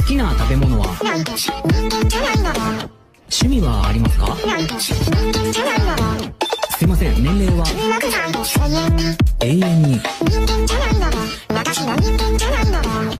きな食べ物は？趣味はありますか？すいません、年齢は？永遠に。